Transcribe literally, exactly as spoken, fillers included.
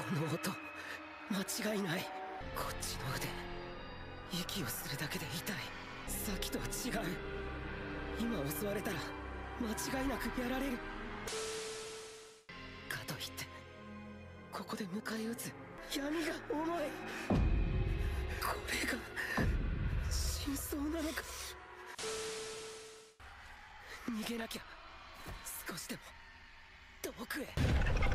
の音、間違いない。こっちの腕、息をするだけで痛い。さっきとは違う。今襲われたら間違いなくやられる。かといってここで迎え撃つ闇が重い。これが真相なのか。逃げなきゃ。少しでも遠くへ。